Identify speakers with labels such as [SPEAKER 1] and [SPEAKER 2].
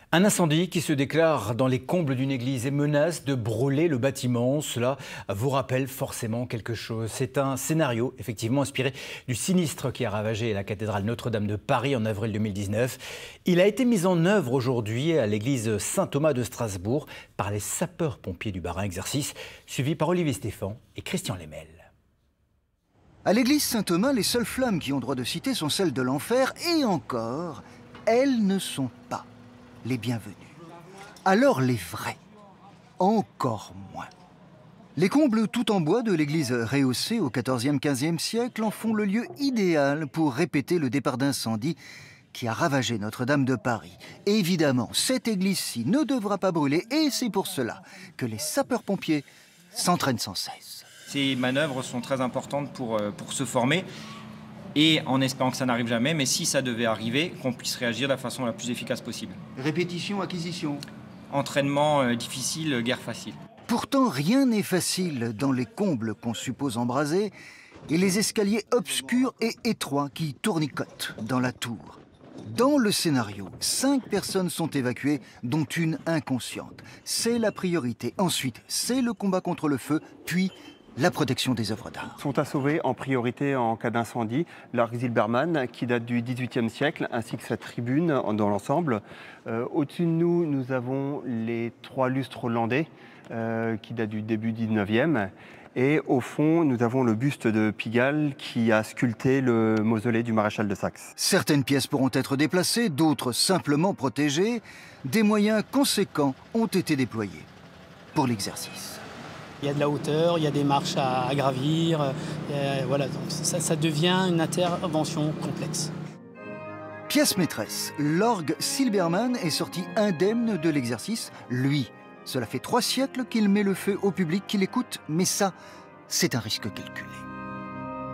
[SPEAKER 1] Un incendie qui se déclare dans les combles d'une église et menace de brûler le bâtiment. Cela vous rappelle forcément quelque chose. C'est un scénario effectivement inspiré du sinistre qui a ravagé la cathédrale Notre-Dame de Paris en avril 2019. Il a été mis en œuvre aujourd'hui à l'église Saint-Thomas de Strasbourg par les sapeurs-pompiers du Bas-Rhin. Exercice suivi par Olivier Stéphan et Christian Lemel.
[SPEAKER 2] À l'église Saint-Thomas, les seules flammes qui ont droit de citer sont celles de l'enfer, et encore, elles ne sont pas les bienvenues. Alors les vraies, encore moins. Les combles tout en bois de l'église rehaussée au XIVe-XVe siècle en font le lieu idéal pour répéter le départ d'incendie qui a ravagé Notre-Dame de Paris. Et évidemment, cette église-ci ne devra pas brûler, et c'est pour cela que les sapeurs-pompiers s'entraînent sans cesse.
[SPEAKER 3] Ces manœuvres sont très importantes pour se former, et en espérant que ça n'arrive jamais, mais si ça devait arriver, qu'on puisse réagir de la façon la plus efficace possible.
[SPEAKER 2] Répétition, acquisition.
[SPEAKER 3] Entraînement difficile, guerre facile.
[SPEAKER 2] Pourtant, rien n'est facile dans les combles qu'on suppose embrasés et les escaliers obscurs et étroits qui tournicotent dans la tour. Dans le scénario, 5 personnes sont évacuées, dont une inconsciente. C'est la priorité. Ensuite, c'est le combat contre le feu, puis la protection des œuvres d'art.
[SPEAKER 4] Sont à sauver en priorité en cas d'incendie l'arc Zilberman qui date du XVIIIe siècle ainsi que sa tribune dans l'ensemble. Au-dessus de nous, nous avons les 3 lustres hollandais qui datent du début du XIXe. Et au fond, nous avons le buste de Pigalle qui a sculpté le mausolée du maréchal de Saxe.
[SPEAKER 2] Certaines pièces pourront être déplacées, d'autres simplement protégées. Des moyens conséquents ont été déployés pour l'exercice.
[SPEAKER 5] Il y a de la hauteur, il y a des marches à gravir, voilà, donc ça devient une intervention complexe.
[SPEAKER 2] Pièce maîtresse, l'orgue Silbermann est sorti indemne de l'exercice. Lui, cela fait 3 siècles qu'il met le feu au public qui l'écoute, mais ça, c'est un risque calculé.